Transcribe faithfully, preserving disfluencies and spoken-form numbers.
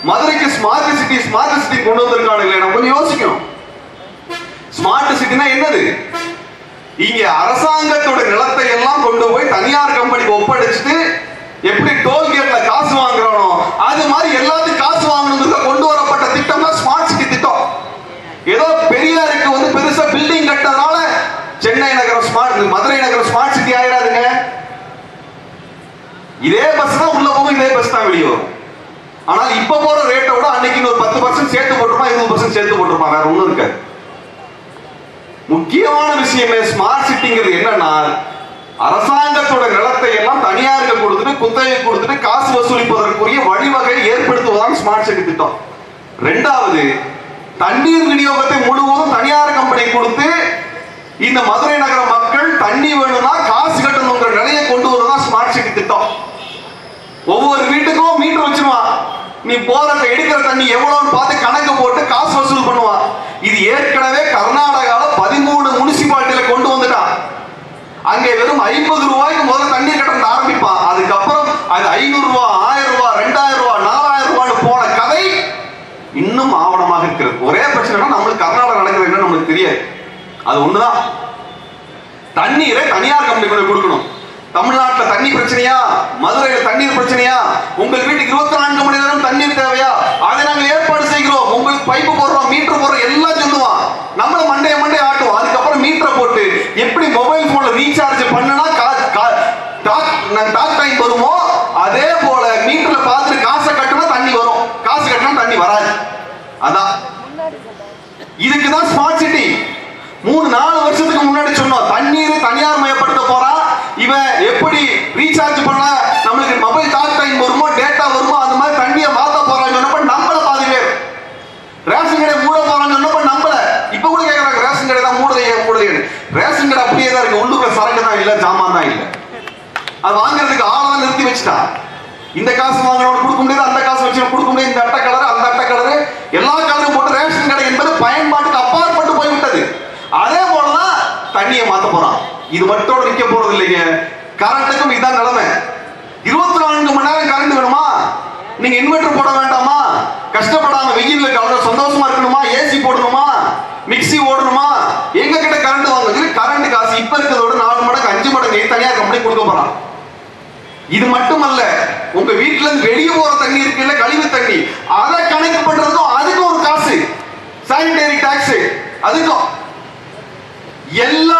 மதுரைக்கு smart city smart city கொண்டு வந்திருக்கானுங்களே, நம்ம கொஞ்சம் யோசிக்கணும். ஸ்மார்ட் சிட்டினா என்னது? இங்க அரசாங்கத்தோட நிலத்தை எல்லாம் கொண்டு போய் தனியார் கம்பெனிக்கு ஒப்படைச்சிட்டு எப்படி டோல்கேட்ல காசு வாங்குறானோ அது மாதிரி எல்லாத்துக்கும் காசு வாங்கணுங்கிறத கொண்டு வரப்பட்ட திட்டம் தான் ஸ்மார்ட் சிட்டி திட்டம். ஏதோ பெரியாருக்கு வந்து பெருசா பில்டிங் கட்டறதுனால சென்னை நகரம் ஸ்மார்ட், மதுரை நகரம் ஸ்மார்ட் சிட்டி ஆயிடாதுங்க. இதே பஸ் தான் உள்ள போகும், இதே பஸ் தான் வெளியே வரும். ஆனால் இப்ப போற ரேட்டை விட அன்னைக்கு ஒரு பத்து பர்சன்ட் சேர்த்து போட்டுருமா, இருபது பர்சன்ட் சேர்த்து போட்டுருமா, வேற ஒண்ணும் இருக்காது. முக்கியமான விஷயமே ஸ்மார்ட் சிட்டிங்கிறது என்னன்னா, அரசாங்கத்தோட நிலத்தை எல்லாம் தனியாருக்கு கொடுத்துட்டு குத்தகை கொடுத்துட்டு காசு வசூலிப்பதற்குரிய வழிவகை ஏற்படுத்துவதான் ஸ்மார்ட் சிட்டி திட்டம். ரெண்டாவது, தண்ணீர் விநியோகத்தை முழுவதும் தனியார் கம்பெனி கொடுத்து இந்த மதுரை நகர மக்கள் தண்ணி வேணும்னா காசு கட்டணுங்கிற நிலையை கொண்டு வருவதான் ஸ்மார்ட் சிட்டி திட்டம். ஒவ்வொரு வீட்டுக்கும் மீட்டர் வச்சிருவான், நீ போற எடுக்கிற தண்ணி எவ்வளவுன்னு பார்த்து கணக்கு போட்டு காசு வசூல் பண்ணுவான். இது ஏற்கனவே கர்நாடகால பதிமூணு முனிசிபாலிட்டியில கொண்டு வந்துட்டான். அங்கே வெறும் ஐம்பது ரூபாய்க்கு முதல்ல தண்ணீர் கட்டணம் ஆரம்பிப்பான். அதுக்கப்புறம் அது ஐநூறு ரூபாய், ஆயிரம் ரூபாய், ரெண்டாயிரம் ரூபாய், நாலாயிரம் ரூபாய்னு போன கதை இன்னும் ஆவணமாக இருக்கிறது. ஒரே பிரச்சனை, நம்மளுக்கு கர்நாடகா நடக்கிறது என்ன நம்மளுக்கு தெரியாது. அது ஒண்ணுதான், தண்ணீரை தனியார் கம்பெனி கொடுக்கணும். தமிழ்நாட்டில் தண்ணி பிரச்சனையா, மதுரையில தண்ணீர் பிரச்சனையா, உங்கள் வீட்டுக்கு இருபத்தி நான்கு மணி நேரம் தண்ணீர் தேவையா, அதை நாங்கள் ஏற்பாடு செய்கிறோம், உங்களுக்கு பைப்பு போடுறோம், மீட்டர் போடுறோம், எல்லாம் சொல்லுவான். நம்மள மண்டைய மண்டைய ஆட்டுவோம். அதுக்கப்புறம் மீட்டரை போட்டு எப்படி மொபைல் போன்ல ரீசார்ஜ் பண்ணுனா டாக் டைம் வருமோ அதே போல மீட்டர்ல பார்த்துட்டு காசை கட்டினா தண்ணி வரும், காசு கட்டினா தண்ணி வராது. அதான் இதுக்குதான் ஸ்மார்ட் சிட்டி. மூணு நாலு வருஷத்துக்கு முன்னாடி சொன்னோம், தண்ணீர் தனியார் மயப்படுத்த போறா, இவன் எப்படி ரீசார்ஜ் பண்ண நம்மளுக்கு மொபைல் டாக் டைம் வருமோ டேட்டா வருமோ அந்த மாதிரி தண்ணியை மாத்த போறான்னு சொன்னப்ப நம்மள பாதி பேர். ரேஷன் கடை மூட போறான்னு சொன்னப்ப நம்மள இப்ப கூட கேட்கறாங்க, ரேஷன் கடை தான் மூடுதையே மூடுதையே. ரேஷன் கடை அப்படியே தான் இருக்கு, உள்ளுக்குள்ள சரக்கு தான் இல்ல, ஜாமான் தான் இல்ல. அது வாங்குறதுக்கு ஆளெல்லாம் நிறுத்தி வச்சுட்டா. இந்த காசு வாங்கினவங்க கொடுக்க முடியாது, அந்த காசு வச்சு கொடுக்க முடியாது, இந்த அட்டை கலர் அந்த அட்டை கலரு எல்லா கலரும் போட்டு ரேஷன் கடை என்பது பயன்பாட்டுக்கு அப்பாற்பட்டு போய்விட்டது. அதே போலதான் தண்ணியை மாத்த போறான். இது மட்டும் நிக்க போறது இல்லைங்க, கரண்ட்டுக்கும் இதுதான் நிலைமை. இருபத்தி நான்கு மணி நேரம் கரண்ட் வேணுமா, நீங்க இன்வெர்டர் போட வேண்டாமா, கஷ்டப்படாம வெயில்ல கலந்து சந்தோஷமா இருக்கணுமா, ஏசி போடணுமா, மிக்சி ஓடணுமா, எங்க கிட்ட கரண்ட் வாங்க கரண்ட் காசு இப்ப இருக்கிறதோட நாலு மடங்கு அஞ்சு மடங்கு தனியார் கம்பெனி கொடுக்க போறான். இது மட்டுமல்ல, உங்க வீட்டுல இருந்து வெளியே போற தண்ணி இருக்குல்ல, கழிவு தண்ணி, அதை கணக்கு பண்றதும் அதுக்கும் ஒரு காசு, சானிடரி டாக்ஸ், அதுக்கும் எல்லா